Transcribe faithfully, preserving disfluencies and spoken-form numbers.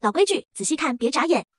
老规矩，仔细看别眨眼。